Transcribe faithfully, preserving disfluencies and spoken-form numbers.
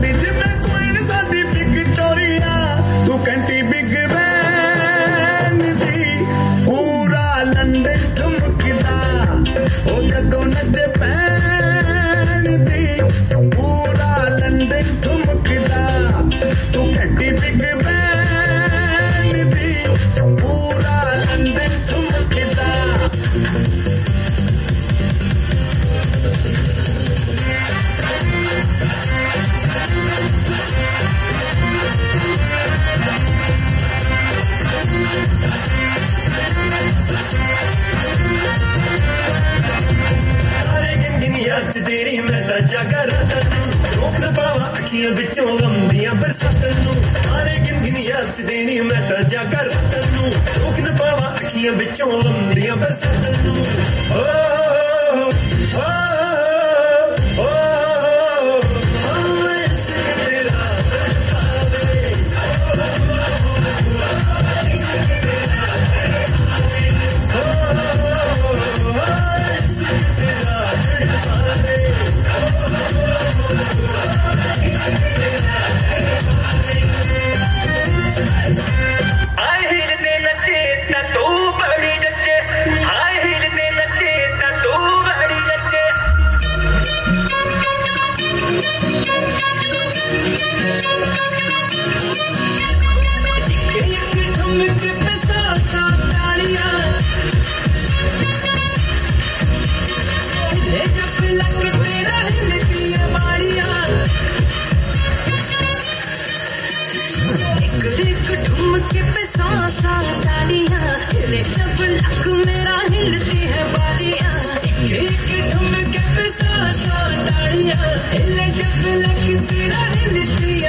जिम्मे क्वीन साडी विक्टोरिया तू कंटी Big Ben दी पूरा लंदन ठुमकदा ओ जदों नचे पैन दी पूरा लंदन ठुमकदा तू कंटी बिग बैन दी पूरा लंदन ठुमकदा तेरी मैं ता जागा रात नू रोक न पावा अखियां विचों लंबियां बरसातां नू सारे गिन-गिन याद तेरी मैं ता जागा रात नू रोक न पावा अखियां विचों लंबियां बरसातां नू ओ ओ ओ ओ इश्क तेरा तड़पावे मेरा हिलती है बालियां एक ठुमके पे सा सा डालियां हिले जब लग तेरा हिलती